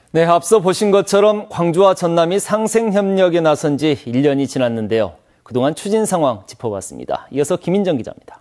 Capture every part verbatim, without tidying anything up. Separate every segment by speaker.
Speaker 1: 네, 앞서 보신 것처럼 광주와 전남이 상생협력에 나선 지 일 년이 지났는데요. 그동안 추진 상황 짚어봤습니다. 이어서 김인정 기자입니다.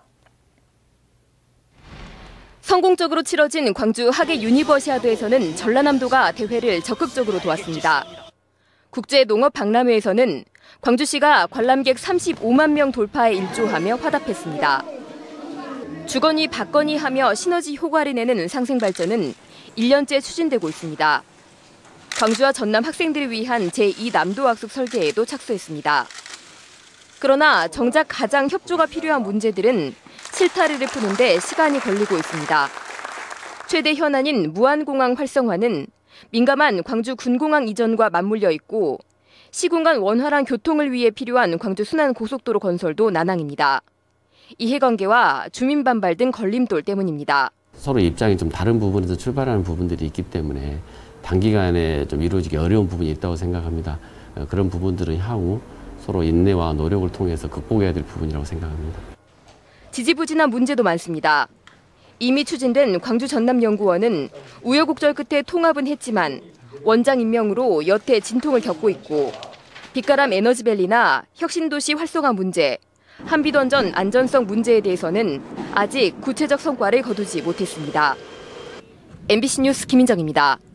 Speaker 2: 성공적으로 치러진 광주 하계 유니버시아드에서는 전라남도가 대회를 적극적으로 도왔습니다. 국제농업박람회에서는 광주시가 관람객 삼십오만 명 돌파에 일조하며 화답했습니다. 주거니 받거니 하며 시너지 효과를 내는 상생발전은 일 년째 추진되고 있습니다. 광주와 전남 학생들을 위한 제이 남도학습 설계에도 착수했습니다. 그러나 정작 가장 협조가 필요한 문제들은 실타래를 푸는데 시간이 걸리고 있습니다. 최대 현안인 무안공항 활성화는 민감한 광주 군공항 이전과 맞물려 있고 시군 간 원활한 교통을 위해 필요한 광주 순환고속도로 건설도 난항입니다. 이해관계와 주민 반발 등 걸림돌 때문입니다.
Speaker 3: 서로 입장이 좀 다른 부분에서 출발하는 부분들이 있기 때문에 단기간에 좀 이루어지기 어려운 부분이 있다고 생각합니다. 그런 부분들은 향후 서로 인내와 노력을 통해서 극복해야 될 부분이라고 생각합니다.
Speaker 2: 지지부진한 문제도 많습니다. 이미 추진된 광주 전남연구원은 우여곡절 끝에 통합은 했지만 원장 임명으로 여태 진통을 겪고 있고 빛가람 에너지밸리나 혁신도시 활성화 문제, 한비던전 안전성 문제에 대해서는 아직 구체적 성과를 거두지 못했습니다. 엠비씨 뉴스 김인정입니다.